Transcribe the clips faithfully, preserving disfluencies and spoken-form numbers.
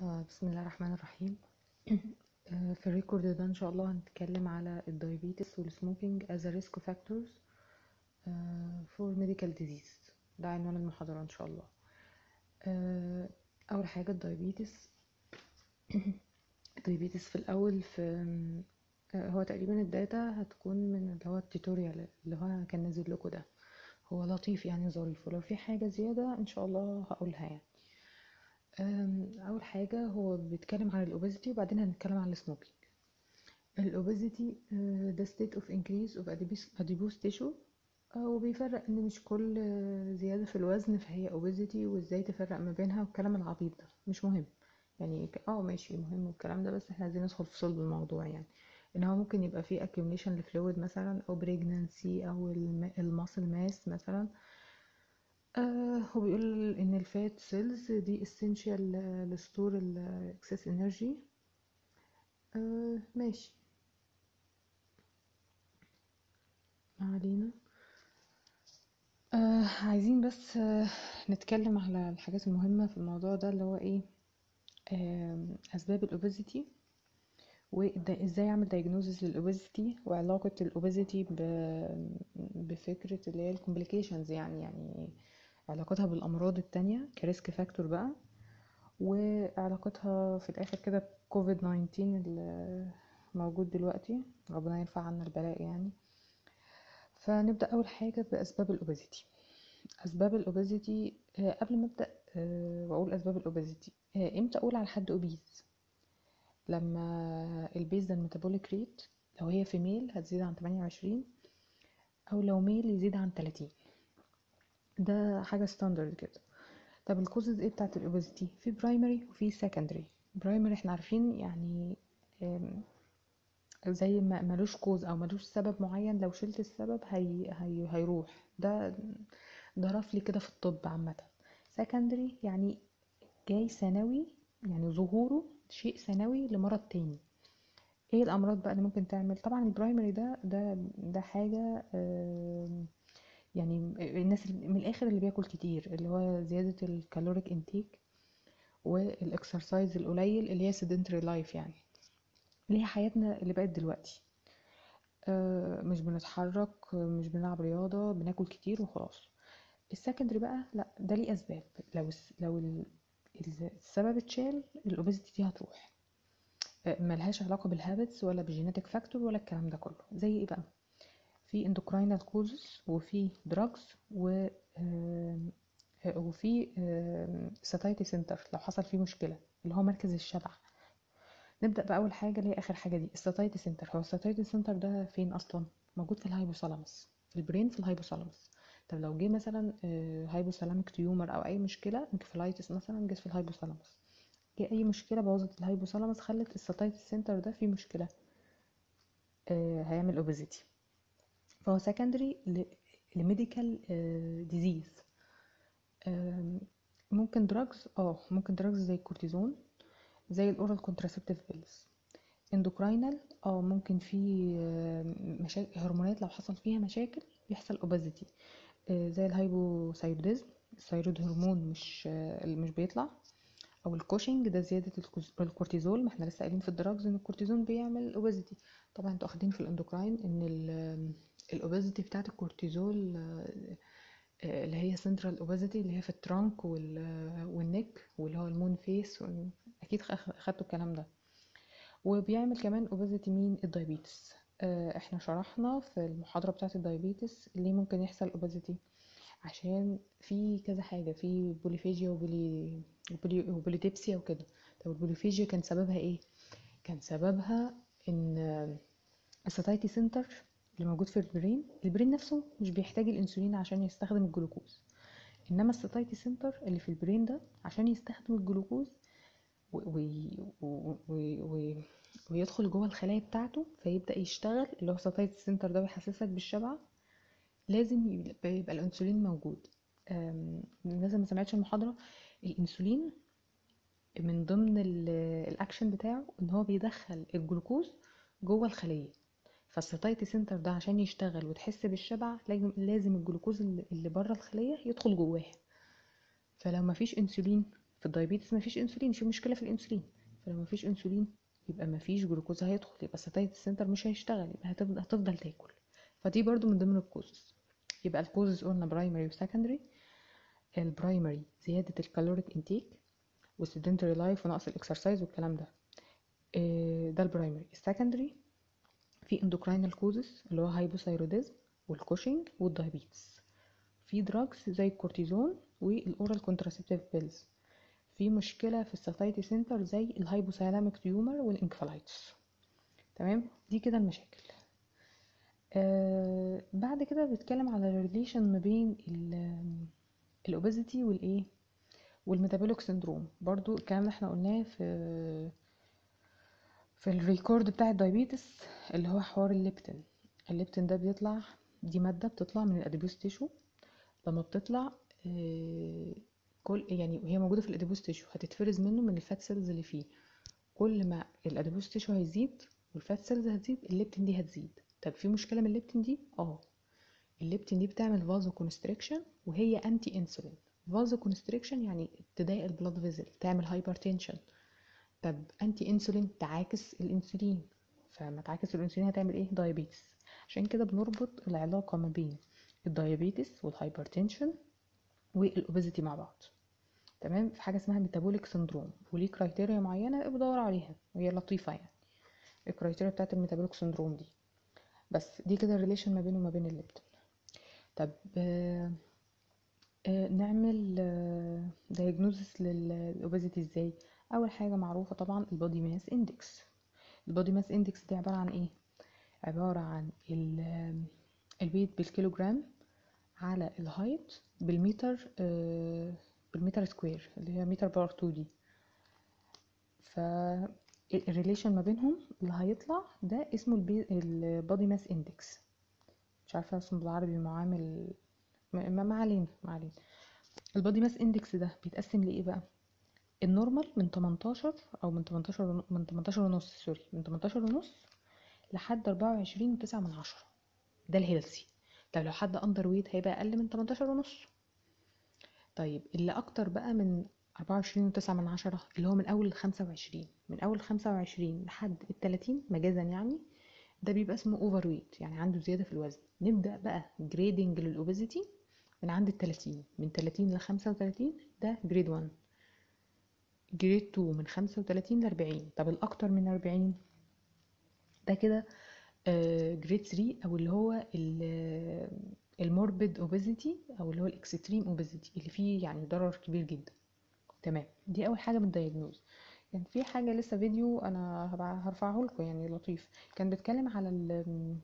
آه، بسم الله الرحمن الرحيم. آه، في الريكورد ده ان شاء الله هنتكلم على الدايابيتس والسموكينج as a risk factors آه، for medical disease. ده عنوان المحاضرة ان شاء الله. آه، اول حاجة الدايابيتس. الدايابيتس في الاول في آه، هو تقريبا الداتا هتكون من اللي هو التيتوريال اللي هو كان نازل لكم ده. هو لطيف يعني ظريف، ولو في حاجة زيادة ان شاء الله هقولها يعني. أم، اول حاجه هو بيتكلم عن الاوبيزيتي وبعدين هنتكلم عن السموكينج. الاوبيزيتي ده state of increase of adipose adipose tissue. آه، وبيفرق ان مش كل آه، زياده في الوزن فهي اوبيزيتي، وازاي تفرق ما بينها والكلام العبيط ده مش مهم. يعني ك- اه ماشي مهم والكلام ده، بس احنا عايزين ندخل في صلب الموضوع. يعني ان هو ممكن يبقى فيه accumulation لفلويد مثلا، او pregnancy، او الماسل ماس مثلا. آه هو بيقول ان الفات سيلز دي essential لستور الاكسس انرجي. آه ماشي، ما علينا. آه عايزين بس آه نتكلم على الحاجات المهمة في الموضوع ده، اللي هو ايه؟ آه اسباب الاوبيزيتي، وازاي اعمل diagnosis للاوبيزيتي، وعلاقة الاوبيزيتي بفكرة اللي هي الكومبليكيشنز، يعني يعني علاقتها بالامراض التانية كريسك فاكتور بقى، وعلاقتها في الاخر كده بكوفيد تسعة عشر اللي موجود دلوقتي. ربنا يرفع عنا البلاء يعني. فنبدأ اول حاجة باسباب الاوبيزيتي. اسباب الاوبيزيتي، آه، قبل ما ابدأ آه، واقول اسباب الاوبيزيتي، آه، امتى اقول على حد اوبيز؟ لما البيز ده الميتابوليك ريت، لو هي فيميل هتزيد عن تمانية وعشرين، او لو ميل يزيد عن تلاتين. ده حاجة ستاندرد كده. طب الكوزز ايه بتاعت الاوبيزيتي؟ في برايمري وفي سكندري. برايمري احنا عارفين يعني، آم، زي ما ملوش كوز او ملوش سبب معين، لو شلت السبب هي هي هيروح. ده ده رفلي كده في الطب عامة. سكندري يعني جاي ثانوي، يعني ظهوره شيء ثانوي لمرض تاني. ايه الامراض بقى اللي ممكن تعمل؟ طبعا البرايمري ده ده ده حاجة، آم، يعني الناس اللي- من الاخر اللي بياكل كتير، اللي هو زيادة الكالوريك انتيك، والاكسرسايز القليل، اللي هي sedentary لايف، يعني اللي هي حياتنا اللي بقت دلوقتي. آه، مش بنتحرك، مش بنلعب رياضة، بناكل كتير وخلاص. السكندري بقى لا، ده ليه اسباب. لو الس- لو ال- ال- السبب اتشال، الاوبيزيتي دي هتروح. آه، ملهاش علاقة بالهابتس ولا بالجينيتك فاكتور ولا الكلام ده كله. زي ايه بقى؟ في اندوكراينال كوزز، وفي دراجز، و آم، آه، وفي ساتايتي سنتر لو حصل فيه مشكلة، اللي هو مركز الشبع. نبدأ بأول حاجة اللي هي آخر حاجة دي، الساتايتي سنتر. هو الساتايتي سنتر ده فين أصلا؟ موجود في الهايبوثالاموس، في البرين، في الهايبوثالاموس. طب لو جه مثلا هايبوثالاميك تيومر أو أي مشكلة، انكفالايتس مثلا، جت في الهايبوثالاموس. جه أي مشكلة بوظت الهايبوثالاموس، خلت الساتايتي سنتر ده فيه مشكلة، آه، هيعمل اوبيزيتي. فهو سكندري لميديكال ديزيز. ممكن دراجز، اه ممكن دراجز زي الكورتيزون، زي الاورال كونتراسبتيف بيلز. اندوكراينال، اه ممكن في مشاكل هرمونات، لو حصل فيها مشاكل يحصل اوبيزيتي، زي الهايبوثايروديزم، الثايرويد هرمون مش آه، اللي مش بيطلع، او الكوشنج، ده زياده الكوز- الكورتيزول. ما احنا لسه قايلين في الدراجز ان الكورتيزون بيعمل اوبيزيتي. طبعا انتوا اخدين في الاندوكراين ان الاوبيزيتي بتاعه الكورتيزول، آه، آه، اللي هي سنترال اوبيزيتي، اللي هي في الترانك والنك، واللي هو المون فيس. اكيد خ- اخدتوا الكلام ده. وبيعمل كمان اوبيزيتي مين؟ الدايابيتس. آه، احنا شرحنا في المحاضرة بتاعة الدايابيتس ليه ممكن يحصل اوبيزيتي. عشان في كذا حاجة، في بوليفيجيا وبولي وبولي وبوليديبسيا وكده. طب البوليفيجيا كان سببها ايه؟ كان سببها ان الساتايتي سنتر اللي موجود في البرين، البرين نفسه مش بيحتاج الانسولين عشان يستخدم الجلوكوز، انما الساتايتي سنتر اللي في البرين ده عشان يستخدم الجلوكوز و... و... و... و... ويدخل جوه الخلايا بتاعته فيبدأ يشتغل، اللي هو الساتايتي سنتر ده بيحسسك بالشبع، لازم يبقى, يبقى الانسولين موجود. أم، الناس اللي ما سمعتش المحاضرة، الانسولين من ضمن ال- الاكشن بتاعه ان هو بيدخل الجلوكوز جوه الخلية. فالساتايتي سنتر ده عشان يشتغل وتحس بالشبع، لازم لازم الجلوكوز اللي اللي بره الخلية يدخل جواها. فلو ما فيش انسولين في الدايابيتس مفيش انسولين، في مشكله في الانسولين، فلو مفيش انسولين يبقى مفيش جلوكوز هيدخل، يبقى الساتايد سنتر مش هيشتغل، يبقى هتفضل, هتفضل تاكل. فدي برضو من ضمن الكوزز. يبقى الكوزز قلنا برايمري وسكندري. البرايمري زياده الكالوريك انتيك والسيدنتري لايف ونقص الاكسرسايز والكلام ده، ده البرايمري. السكندري في اندوكراينال كوزز اللي هو هايبوثايروديزم والكوشنج والدايابيتس. في دراجز زي الكورتيزون والاورال كونتراسيبتيف بيلز. في مشكله في الساتايتي سنتر زي الهايبوثالاميك تيومر والانكفالايتس. تمام، دي كده المشاكل. آه بعد كده بتكلم على الريليشن ما بين الاوبيزيتي والايه والميتابوليك سندروم. برضو الكلام اللي احنا قلناه في في الريكورد بتاع الدايابيتس، اللي هو حوار الليبتين. الليبتين ده بيطلع، دي ماده بتطلع من الاديبوس تيشو. لما بتطلع آه كل يعني وهي موجوده في الاديبوس تيشو هتتفرز منه من الفات سيلز اللي فيه. كل ما الاديبوس تيشو هيزيد والفات سيلز هتزيد، الليبتين دي هتزيد. طب في مشكله من الليبتين دي؟ اه الليبتين دي بتعمل فازو كونستريكشن وهي انتي انسولين. فازو كونستريكشن يعني تضايق البلاد فيزل، تعمل هايبرتنشن. طب انتي انسولين تعاكس الانسولين، فما تعاكس الانسولين هتعمل ايه؟ دايابيتس. عشان كده بنربط العلاقه ما بين الدايابيتس والهايبرتنشن والاوبيزيتي مع بعض. تمام، في حاجه اسمها ميتابوليك سندروم وليه كرايتيريا معينه بدور عليها وهي لطيفه يعني، الكرايتيريا بتاعت الميتابوليك سندروم دي. بس دي كده الريليشن ما بينه وما بين الليبتين. طب آه آه نعمل آه diagnosis للاوبيزيتي ازاي؟ اول حاجه معروفه طبعا البودي ماس اندكس. البودي ماس اندكس دي عباره عن ايه؟ عباره عن الويت بالكيلوجرام على الهايت بالمتر آه بالمتر سكوير، اللي هي متر بار تو دي. ف الريليشن ما بينهم اللي هيطلع ده اسمه البودي ماس اندكس. مش عارفه اسمه بالعربي، معامل ما ما علينا ما علينا. البودي ماس اندكس ده بيتقسم لايه بقى؟ النورمال من تمنتاشر او من تمنتاشر من تمنتاشر ونص سوري من تمنتاشر ونص لحد اربعة وعشرين وتسعة من عشرة، ده الهيلثي. طب لو حد اندر ويت هيبقى اقل من تمنتاشر ونص. طيب اللي اكتر بقى من اربعة وعشرين وتسعة من عشرة اللي هو من اول خمسة وعشرين، من اول خمسة وعشرين لحد التلاتين مجازا يعني، ده بيبقى اسمه اوفر ويت، يعني عنده زياده في الوزن. نبدا بقى جريدنج للاوبيزيتي من عند التلاتين، من تلاتين ل خمسة وتلاتين ده جريد واحد. جريد اتنين من خمسة وتلاتين ل اربعين. طب الاكتر من اربعين ده كده جريد تلاتة، او اللي هو الموربيد اوبيزيتي، او اللي هو الاكستريم اوبيزيتي اللي فيه يعني ضرر كبير جدا. تمام، دي اول حاجه من الدايجنوز. كان في حاجه لسه فيديو انا هرفعه لكم يعني لطيف، كان بيتكلم على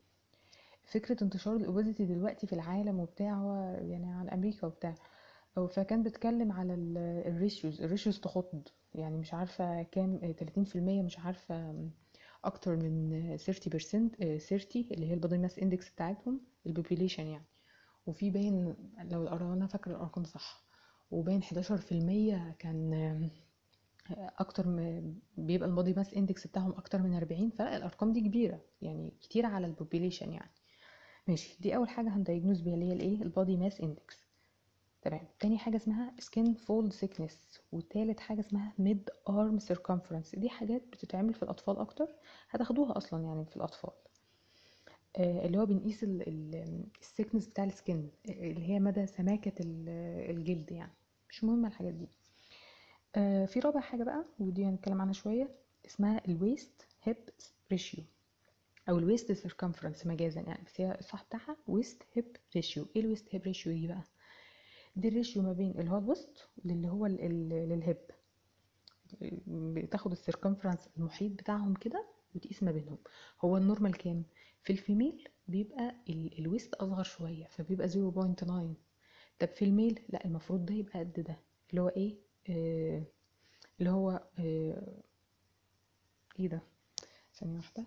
فكره انتشار الاوبيزيتي دلوقتي في العالم وبتاع، يعني عن امريكا وبتاع. فكان بيتكلم على الريشيوز الريشيوز تخض، يعني مش عارفه كام، تلاتين في المية، مش عارفه اكتر من تلاتين بالمية تلاتين اللي هي البودي ماس اندكس بتاعتهم البوبيليشن يعني. وفي باين لو انا فاكره الارقام صح، وباين حداشر في المية كان اكتر من بيبقى البودي ماس اندكس بتاعهم اكتر من اربعين. فالارقام دي كبيره يعني، كتير على البوبيليشن يعني. ماشي، دي اول حاجه هندايجنوز بيها اللي هي الايه البودي ماس اندكس. تمام، تاني حاجه اسمها سكين فولد سيكنس، وتالت حاجه اسمها ميد ارم سيركمفرنس. دي حاجات بتتعمل في الاطفال اكتر، هتاخدوها اصلا يعني في الاطفال. آه اللي هو بنقيس السيكنس بتاع السكين، اللي هي مدى سماكه الجلد يعني. مش مهمه الحاجات دي. آه في رابع حاجه بقى ودي هنتكلم عنها شويه، اسمها الويست هيب ريشيو او الويست سيركمفرنس مجازا يعني، بس هي الصح بتاعها ويست هيب ريشيو. ايه الويست هيب ريشيو دي بقى؟ دي الريشيو ما بين اللي هو الوسط للي هو للهيب. بتاخد السيركمفرنس المحيط بتاعهم كده وتقيس ما بينهم. هو النورمال كام؟ في الفيميل بيبقى الويست اصغر شويه فبيبقى صفر فاصلة تسعة. طب في الميل لا، المفروض ده يبقى قد ده، اللي هو ايه آه اللي هو آه ايه ده، ثانيه واحده.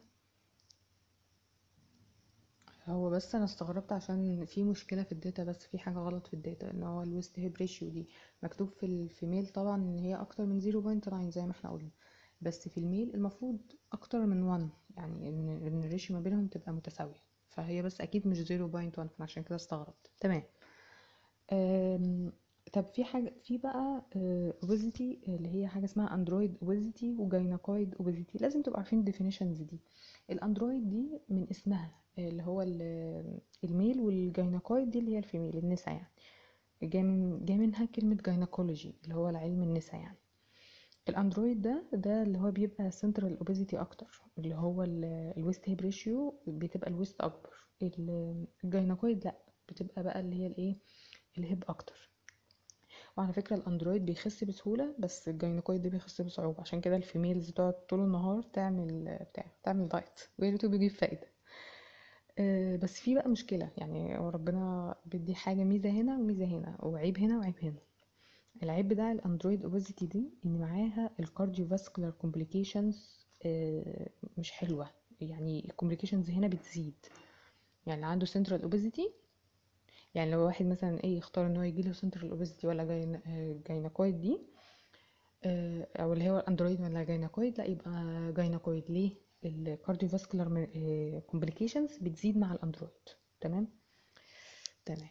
هو بس انا استغربت عشان في مشكله في الداتا، بس في حاجه غلط في الداتا، ان هو الويست هيب ريشيو دي مكتوب في الفيميل طبعا ان هي اكتر من صفر فاصلة تسعة زي ما احنا قلنا، بس في الميل المفروض اكتر من واحد، يعني ان ان الريشيو ما بينهم تبقى متساويه. فهي بس اكيد مش صفر فاصلة واحد، فعشان كده استغربت. تمام. طب في حاجة في بقى اوبيزيتي اللي هي حاجة اسمها اندرويد اوبيزيتي وجايناكويد اوبيزيتي، لازم تبقوا عارفين الديفينيشنز دي. الاندرويد دي من اسمها اللي هو ال- الميل، والجايناكويد دي اللي هي الفيميل النساء يعني، جاي من جاي منها كلمة جايناكولوجي اللي هو العلم النساء يعني. الاندرويد ده ده اللي هو بيبقى سنترال اوبيزيتي اكتر، اللي هو الويست هيب ريشيو بتبقى الويست اكبر. ال- الجايناكويد لا، بتبقى بقى اللي هي الايه، الهيب اكتر. وعلى فكرة الاندرويد بيخس بسهولة، بس الجاينكويد ده بيخس بصعوبة، عشان كده الفيميلز تقعد طول النهار تعمل بتاع تعمل دايت وياريته بيجيب فايدة. أه بس في بقى مشكلة، يعني هو ربنا بيدي حاجة ميزة هنا وميزة هنا، وعيب هنا وعيب هنا. العيب بتاع الاندرويد اوبيزيتي دي ان معاها الكارديو فاسكولار كومبليكيشنز مش حلوة. يعني الكومبليكيشنز هنا بتزيد، يعني اللي عنده سنترال اوبيزيتي، يعني لو واحد مثلا ايه يختار ان هو يجيله سنترال اوبيزيتي ولا جاين جاينكويد دي، آه، او اللي هو الاندرويد ولا جايناكويد، لا يبقى جايناكويد. ليه؟ الكارديو فاسكولار كومبليكيشنز بتزيد مع الاندرويد. تمام تمام.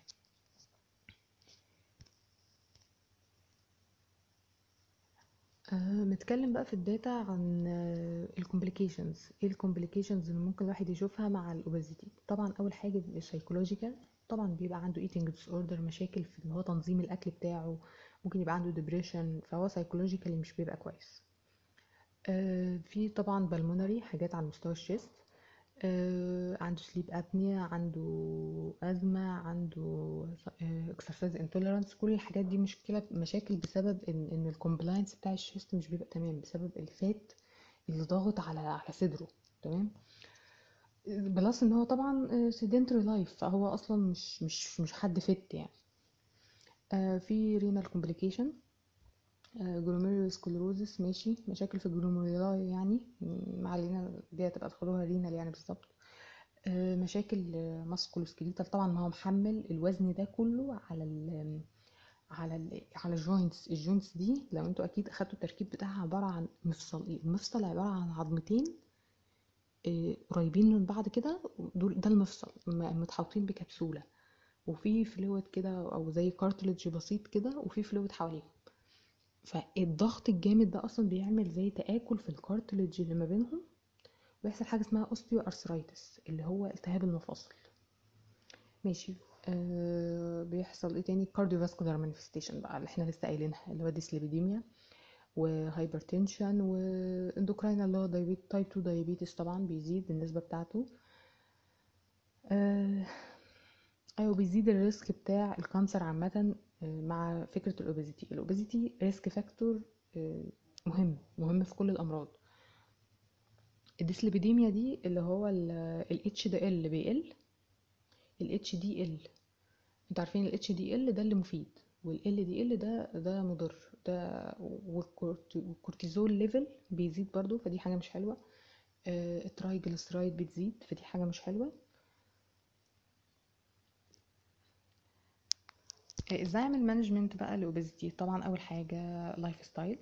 آه نتكلم بقى في الداتا عن الكومبليكيشنز. ايه الكومبليكيشنز اللي ممكن الواحد يشوفها مع الاوبيزيتي؟ طبعا اول حاجه السايكولوجيكال، طبعا بيبقى عنده eating disorder، مشاكل في اللي هو تنظيم الاكل بتاعه، ممكن يبقى عنده depression، فهو سايكولوجيكالي مش بيبقى كويس. آه في طبعا بالمونري، حاجات على مستوى الشيست، آه، عنده سليب ابنيا، عنده ازمه، عنده اكسرسايز انتوليرانس. كل الحاجات دي مشكله مشاكل بسبب ان ان الكومبلاينس بتاع الشيست مش بيبقى تمام، بسبب الفات اللي ضاغط على على صدره. تمام. بلس ان هو طبعا سيدنتري لايف، فهو اصلا مش مش مش حد فت يعني. آه، في رينال كومبليكيشن، جلوميرولو سكلروزس، ماشي، مشاكل في الجلوميرولاي يعني، ما علينا دي هتبقى تاخدوها رينال يعني بالظبط. آه، مشاكل ماسكولو سكيليتال، طبعا ما هو محمل الوزن ده كله على ال على ال على الجوينتس. الجوينتس دي لو انتوا اكيد اخدتوا التركيب بتاعها، عباره عن مفصل. المفصل عباره عن عظمتين آه، قريبين من بعض كده، دول ده المفصل، م- متحوطين بكبسوله، وفي فلويد كده او زي كارتلج بسيط كده، وفي فلويد حواليهم. فالضغط الجامد ده اصلا بيعمل زي تآكل في الكارتلج اللي ما بينهم، ويحصل حاجه اسمها اوستيو ارثرايتس اللي هو التهاب المفاصل. ماشي. آه بيحصل ايه تاني؟ كارديوفاسكولار مانيفستيشن بقى اللي احنا لسه قايلينها، اللي هو ديسليبيديميا وهايبرتنشن واندوكراين، اللي هو دايبيت تايب اتنين دايابيتس طبعا بيزيد النسبه بتاعته. آه ايوه بيزيد الريسك بتاع الكانسر عامه. آه مع فكره الاوبيزيتي، الاوبيزيتي ريسك فاكتور آه مهم مهم في كل الامراض. الديسليبيديميا دي اللي هو ال اتش دي ال بيقل، ال اتش دي ال، انتوا عارفين ال اتش دي ال ده اللي مفيد، وال ال دي ال ده ده مضر ده. والكورت- والكورتيزول ليفل بيزيد برضو، فدي حاجة مش حلوة. آه، الترايجليسرايد بتزيد، فدي حاجة مش حلوة. آه، ازاي اعمل مانجمنت بقى للاوبيزيتي؟ طبعا اول حاجة لايف ستايل.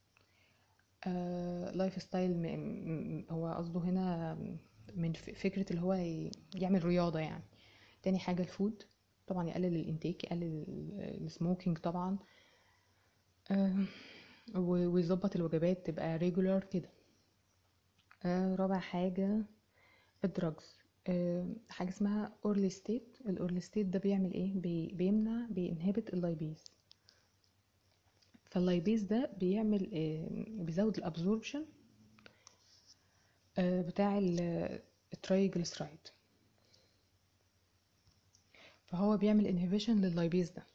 لايف ستايل هو قصده هنا من ف- فكرة اللي هو ي- يعمل رياضة يعني. تاني حاجة الفود، طبعا يقلل الانتيك، يقلل السموكينج طبعا. آه، و- ويظبط الوجبات تبقى ريجولار كده. آه، رابع حاجة الدراجز. آه، حاجة اسمها اورلي ستيت. الاورلي ستيت ده بيعمل ايه؟ بي بيمنع بينهبت اللايبيز. فاللايبيز ده بيعمل آه، بيزود الابزوربشن آه، بتاع ال- الترايجليسرايد، فهو بيعمل انهبيشن لللايبيز ده.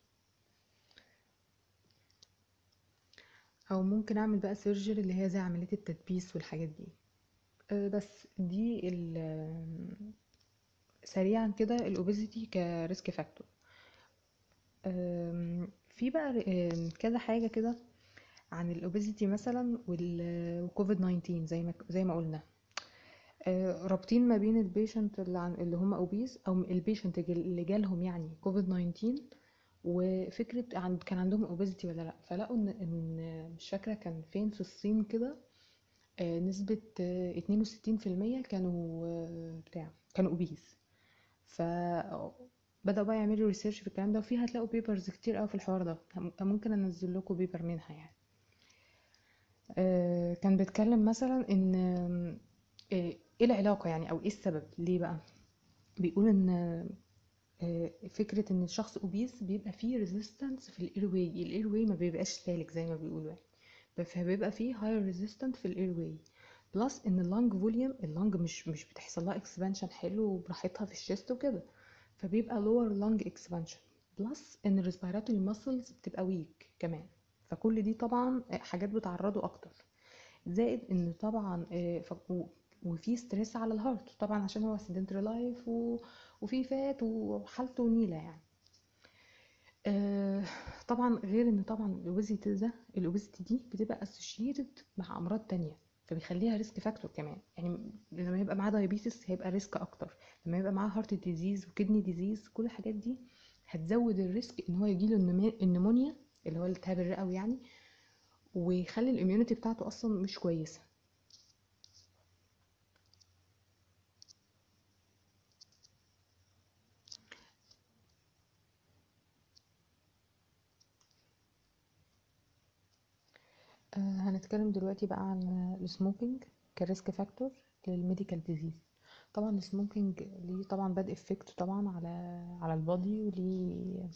او ممكن اعمل بقى سيرجري اللي هي زي عملية التدبيس والحاجات دي. آه، بس دي ال- سريعا كده الاوبيزيتي كريسك فاكتور. أم، في بقى أم، كذا حاجة كده عن الاوبيزيتي مثلا والكوفيد تسعتاشر، زي ما زي ما قلنا. أه، رابطين ما بين البيشنت اللي عن اللي هم اوبيز، او البيشنت اللي جالهم يعني كوفيد تسعتاشر، وفكرة عن كان عندهم اوبيزيتي ولا لا. فلقوا ان ان مش فاكرة كان فين في الصين كده، أه، نسبة أه، اتنين وستين في المية كانوا أه، بتاع كانوا اوبيز. ف بدأوا بقى يعملوا ريسيرش في الكلام ده، وفي هتلاقوا بيبرز كتير قوي في الحوار ده، ممكن انزل لكم بيبر منها يعني. آه، كان بيتكلم مثلا ان آه، ايه العلاقة يعني، او ايه السبب ليه بقى. بيقول ان آه، فكرة ان الشخص اوبيس بيبقى فيه ريزيستنس في الايرواي، الايرواي ما بيبقاش سالك زي ما بيقولوا يعني، فبيبقى فيه هاير ريزيستنت في الايرواي. بلس ان اللنج فوليوم، اللنج مش مش بتحصل لها اكسبانشن حلو براحتها في الشيست وكده، فبيبقى lower lung expansion. بلس ان الريسبيراتوري ماسلز بتبقى ويك كمان، فكل دي طبعا حاجات بتعرضه اكتر. زائد ان طبعا آه، ف- و- وفي ستريس على الهارت طبعا عشان هو سيدنتري لايف، وفي فات وحالته نيلة يعني. آه، طبعا غير ان طبعا الاوبيزيتي ده الاوبيزيتي دي بتبقى اسوشيتد مع امراض تانية، فبيخليها ريسك فاكتور كمان يعني. لما يبقى معاه دايابيتس هيبقى ريسك اكتر، لما يبقى معاه هارت ديزيز وكدني ديزيز، كل الحاجات دي هتزود الريسك ان هو يجيله النمي- النمونيا اللي هو الالتهاب الرئوي يعني، ويخلي الاميونيتي بتاعته اصلا مش كويسه. آه، هنتكلم دلوقتي بقى عن السموكينج كريسك فاكتور للميديكال ديزيز. طبعا السموكينج ليه طبعا باد افكت طبعا على على البادي، وليه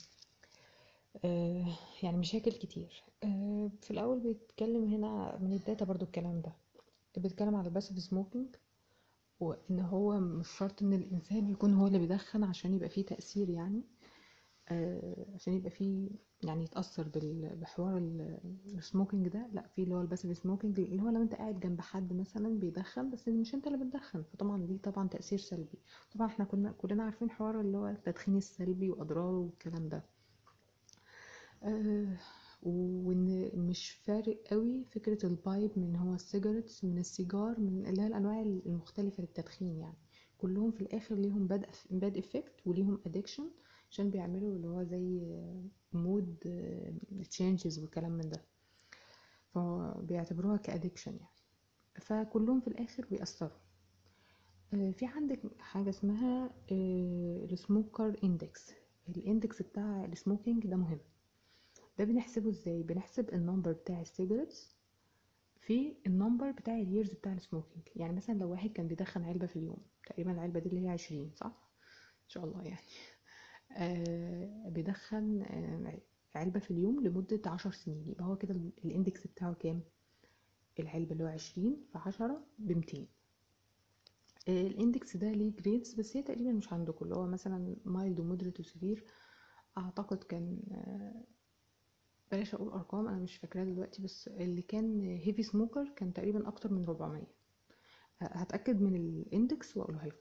آه يعني مشاكل كتير. آه في الاول بيتكلم هنا من الداتا برضو الكلام ده، بيتكلم على الباسيف سموكينج، وان هو مش شرط ان الانسان يكون هو اللي بيدخن عشان يبقى فيه تأثير يعني، آه، عشان يبقى فيه يعني يتأثر بال- بحوار ال- السموكينج ده. لا، في اللي هو الباسيف سموكينج اللي هو لو انت قاعد جنب حد مثلا بيدخن بس مش انت اللي بتدخن، فطبعا ليه طبعا تأثير سلبي. طبعا احنا كنا كلنا عارفين حوار اللي هو التدخين السلبي واضراره والكلام ده. آه، وان مش فارق قوي فكرة البايب من هو السيجارتس من السيجار من اللي هي الانواع المختلفة للتدخين يعني، كلهم في الاخر ليهم باد باد افكت وليهم ادكشن، عشان بيعملوا اللي هو زي مود تشينجز والكلام من ده، فبيعتبروها كادكشن يعني، فكلهم في الاخر بيأثروا. آه، في عندك حاجة اسمها السموكر اندكس. الاندكس بتاع السموكينج ده مهم. ده بنحسبه ازاي؟ بنحسب النمبر بتاع السيجارتس في النمبر بتاع الييرز بتاع السموكينج. يعني مثلا لو واحد كان بيدخن علبة في اليوم، تقريبا العلبة دي اللي هي عشرين صح ان شاء الله يعني، آه بيدخن آه علبة في اليوم لمدة عشر سنين، يبقى هو كده ال- الاندكس بتاعه كام؟ العلبة اللي هو عشرين في عشرة بمتين. آه الاندكس ده ليه جريدز، بس هي تقريبا مش عندكم، اللي هو مثلا مايلد ومودريت وسيفير. اعتقد كان آه، بلاش اقول ارقام انا مش فاكراها دلوقتي، بس اللي كان هيفي سموكر كان تقريبا اكتر من أربعمية. ه- هتاكد من الاندكس واقولها لكم.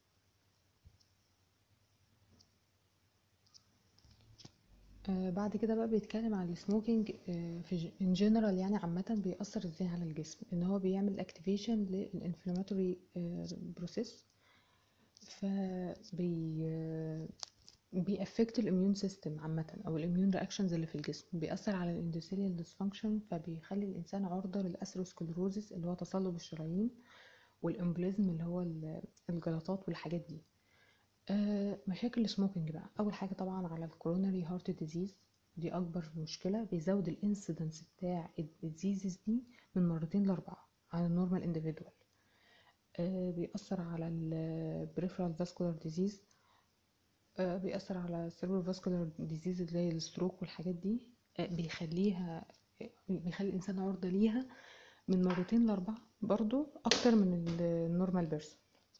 آه بعد كده بقى بيتكلم عن السموكينج آه في ان جنرال يعني عامه بيأثر ازاي على الجسم، ان هو بيعمل اكتيفيشن للانفلاماتوري بروسيس، فبي آه، بيأفكت الاميون سيستم عامه او الاميون رياكشنز اللي في الجسم، بيأثر على الاندوثيليال ديسفانكشن، فبيخلي الانسان عرضه للأثيروسكلروزس اللي هو تصلب الشرايين، والامبليزم اللي هو ال- الجلطات والحاجات دي. آه، مشاكل السموكينج بقى، اول حاجه طبعا على الكوروناري هارت ديزيز، دي اكبر مشكله، بيزود الانسيدنس بتاع الديزيزز دي من مرتين لاربعه على النورمال انديفيدوال. بيأثر على البريفرال فاسكولار ديزيز، بيأثر على السيربرو فاسكولار ديزيز زي الستروك والحاجات دي. آه، بيخليها بيخلي الانسان عرضه ليها من مرتين لاربعه برضو اكتر من النورمال بيرسون.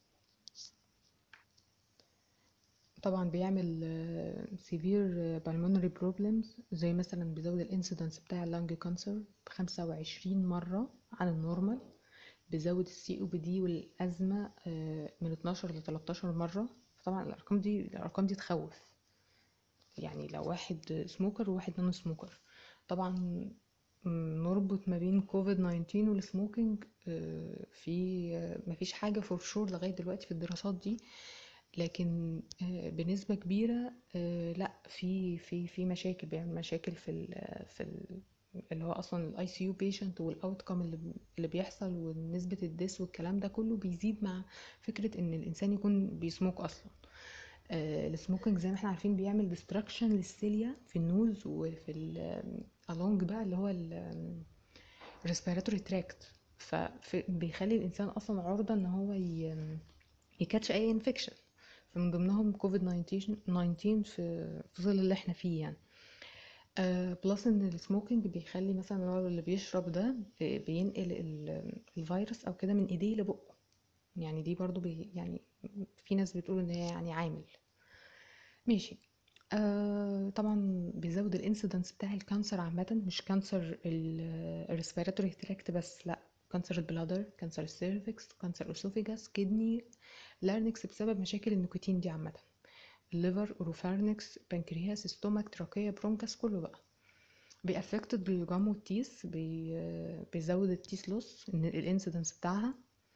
طبعا بيعمل سيفير بالمونري بروبلمز، زي مثلا بيزود الانسيدنس بتاع اللنج كانسر بخمسة وعشرين مرة عن النورمال، بيزود السي او بي دي والازمة آه، من اتناشر ل تلتاشر مرة. طبعا الارقام دي الارقام دي تخوف يعني، لو واحد سموكر وواحد نون سموكر. طبعا م، نربط ما بين كوفيد تسعتاشر والسموكينج آه، في آه، مفيش حاجة فور شور لغاية دلوقتي في الدراسات دي، لكن آه، بنسبة كبيرة آه، لا، في في في مشاكل، بيعمل مشاكل في ال في ال اللي هو اصلا الاي سي يو بيشنت، والاوتكم اللي اللي بيحصل، ونسبة الديس والكلام ده كله بيزيد مع فكرة ان الانسان يكون بيسموك اصلا. آه، السموكينج زي ما احنا عارفين بيعمل ديستراكشن للسيليا في النوز وفي ال along بقى اللي هو ال respiratory tract، فبيخلي الانسان اصلا عرضة ان هو ي- يكاتش اي انفكشن، فمن ضمنهم كوفيد تسعتاشر في في ظل اللي احنا فيه يعني. آه بلس ان السموكينج بيخلي مثلا هو اللي بيشرب ده بي- بينقل ال- الفيروس او كده من ايديه لبقه، يعني دي برضو بي يعني في ناس بتقول ان هي يعني عامل. ماشي. آه طبعا بيزود الانسيدنس بتاع الكانسر عامة، مش كانسر الريسبيراتوري تراكت بس، لا، كانسر البلادر، كانسر السيرفكس، كانسر اسوفيجاس، كدني، لارنكس بسبب مشاكل النيكوتين دي عامة، الليفر، اوروفارنكس، بنكرياس، ستومك، تراكية، برونكاس، كله بقى. بيأفكتد بالجام والتيس، بي بيزود التيس لوس الانسيدنس بتاعها.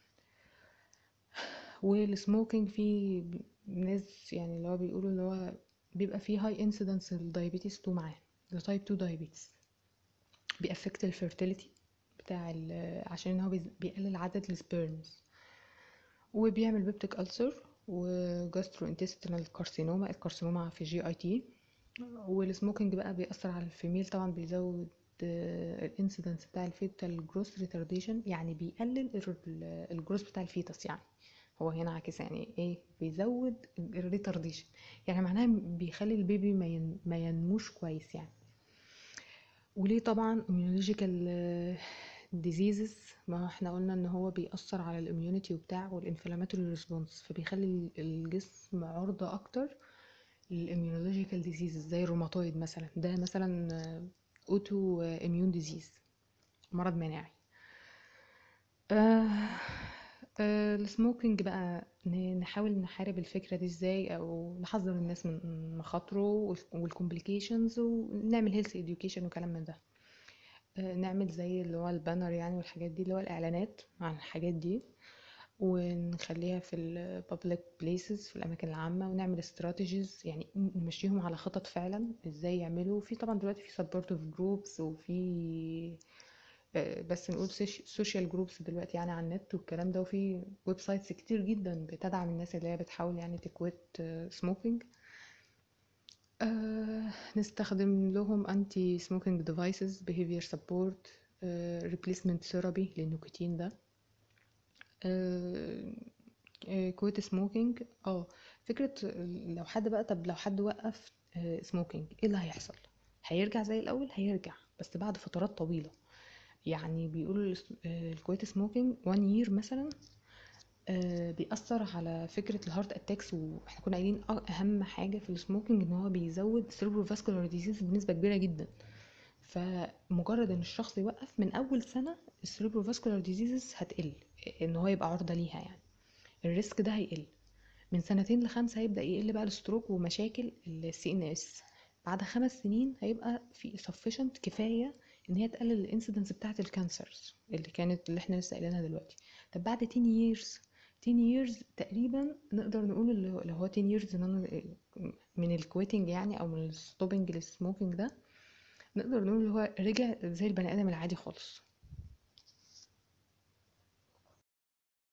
والسموكينج فيه ناس يعني اللي هو بيقولوا اللي هو بيبقى فيه هاي انسيدنس الدايابيتس اتنين معاه، ده تايب اتنين دايابيتس. بيأفكت الفيرتيليتي بتاع ال- عشان هو بيز- بيقلل عدد السبيرمز. وبيعمل بيبتيك ألسر وجاسترو انتستينال كارسينوما، الكارسينوما في جي اي تي. والسموكينج بقى بيأثر على الفيميل، طبعا بيزود الانسيدنس بتاع الفيتال جروث ريتارديشن، يعني بيقلل الجروث بتاع الفيتس يعني. هو هنا عكس، يعني ايه بيزود الريتارديشن، يعني معناها بيخلي البيبي ما, ين... ما ينموش كويس يعني. وليه طبعا immunological diseases، ما احنا قلنا ان هو بيأثر على الاميونيتي وبتاع والانفلاماتوري ريسبونس، فبيخلي الجسم عرضة اكتر للاميونولوجيكال ديزيزز زي الروماتويد مثلا، ده مثلا اوتو اميون ديزيز، مرض مناعي. آه آه السموكينج بقى ن- نحاول نحارب الفكرة دي ازاي، او نحذر الناس من مخاطره والكومبليكيشنز، ونعمل هيلث education وكلام من ده. آه نعمل زي اللي هو البانر يعني والحاجات دي، اللي هو الاعلانات عن الحاجات دي، ونخليها في ال public places في الأماكن العامة، ونعمل strategies يعني نمشيهم على خطط فعلا ازاي يعملوا. في طبعا دلوقتي في supportive groups وفي آه، بس نقول social groups دلوقتي يعني على النت والكلام ده، وفي ويب سايتس كتير جدا بتدعم الناس اللي هي بتحاول يعني تكويت سموكينج. آه نستخدم لهم anti smoking devices، behavior support، آه replacement therapy للنيكوتين ده. آه كويت سموكينج. اه فكرة لو حد بقى، طب لو حد وقف سموكينج ايه اللي هيحصل؟ هيرجع زي الاول، هيرجع بس بعد فترات طويلة. يعني بيقولوا الكويت سموكينج وان يير مثلا آه، بيأثر على فكرة الهارت اتاكس. واحنا كنا قايلين أ- اهم حاجة في السموكينج ان هو بيزود سيربرو فاسكولار ديزيز بنسبة كبيرة جدا. فمجرد ان الشخص يوقف من اول سنة السيربرو فاسكولار ديزيز هتقل، ان هو يبقى عرضة ليها يعني، الريسك ده هيقل. من سنتين لخمسة هيبدأ يقل بقى الستروك ومشاكل السي ان اس. بعد خمس سنين هيبقى في sufficient كفاية ان هي تقلل الانسيدنس بتاعة الكانسرز اللي كانت اللي احنا لسه قايلينها دلوقتي. طب بعد عشر years، عشر years تقريبا نقدر نقول اللي هو اللي هو عشر years إن أنا- من الكويتنج يعني او من الستوبنج للسموكينج ده، نقدر نقول اللي هو رجع زي البني ادم العادي خالص.